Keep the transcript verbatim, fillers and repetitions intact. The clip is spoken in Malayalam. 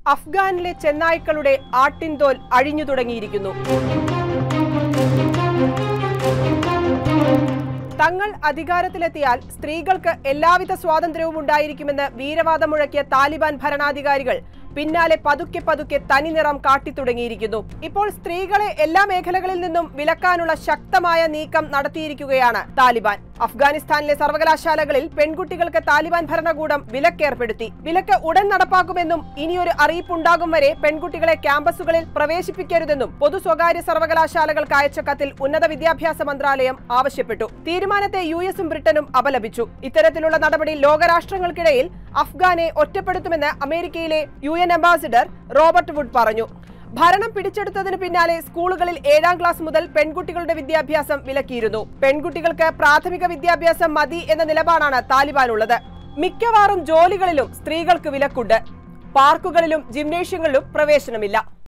അഫ്ഗാനിലെ ചെന്നായ്ക്കളുടെ ആട്ടിൻതോൽ അഴിഞ്ഞു തുടങ്ങിയിരിക്കുന്നു. തങ്ങൾ അധികാരത്തിലെത്തിയാൽ സ്ത്രീകൾക്ക് എല്ലാവിധ സ്വാതന്ത്ര്യവും ഉണ്ടായിരിക്കുമെന്ന് വീരവാദം മുഴക്കിയ താലിബാൻ ഭരണാധികാരികൾ പിന്നാലെ പതുക്കെ പതുക്കെ തനിനിറം കാട്ടിത്തുടങ്ങിയിരിക്കുന്നു. ഇപ്പോൾ സ്ത്രീകളെ എല്ലാ മേഖലകളിൽ നിന്നും വിലക്കാനുള്ള ശക്തമായ നീക്കം നടത്തിയിരിക്കുകയാണ് താലിബാൻ. അഫ്ഗാനിസ്ഥാനിലെ സർവകലാശാലകളിൽ പെൺകുട്ടികൾക്ക് താലിബാൻ ഭരണകൂടം വിലക്കേർപ്പെടുത്തി. വിലക്ക് ഉടൻ നടപ്പാക്കുമെന്നും ഇനിയൊരു അറിയിപ്പുണ്ടാകും വരെ പെൺകുട്ടികളെ ക്യാമ്പസുകളിൽ പ്രവേശിപ്പിക്കരുതെന്നും പൊതു സ്വകാര്യ സർവകലാശാലകൾക്ക് അയച്ച കത്തിൽ ഉന്നത വിദ്യാഭ്യാസ മന്ത്രാലയം ആവശ്യപ്പെട്ടു. തീരുമാനത്തെ യു എസും ബ്രിട്ടനും അപലപിച്ചു. ഇത്തരത്തിലുള്ള നടപടി ലോകരാഷ്ട്രങ്ങൾക്കിടയിൽ അഫ്ഗാനെ ഒറ്റപ്പെടുത്തുമെന്ന് അമേരിക്കയിലെ U N ambassador Robert Wood പറഞ്ഞു. ഭരണം പിടിച്ചെടുത്തതിന് പിന്നാലെ സ്കൂളുകളിൽ ഏഴാം ക്ലാസ് മുതൽ പെൺകുട്ടികളുടെ വിദ്യാഭ്യാസം വിലക്കിയിരുന്നു. പെൺകുട്ടികൾക്ക് പ്രാഥമിക വിദ്യാഭ്യാസം മതി എന്ന നിലപാടാണ് താലിബാനുള്ളത്. മിക്കവാറും ജോലികളിലും സ്ത്രീകൾക്ക് വിലക്കുണ്ട്. പാർക്കുകളിലും ജിംനേഷ്യങ്ങളിലും പ്രവേശനമില്ല.